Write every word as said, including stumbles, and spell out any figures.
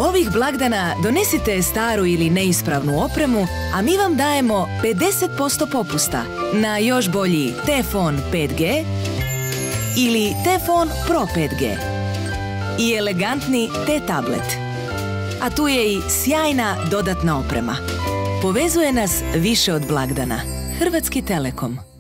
Ovih blagdana donesite staru ili neispravnu opremu, a mi vam dajemo pedeset posto popusta na još bolji T-Phone pet G ili T-Phone Pro pet G i elegantni T-Tablet. A tu je i sjajna dodatna oprema. Povezuje nas više od blagdana. Hrvatski Telekom.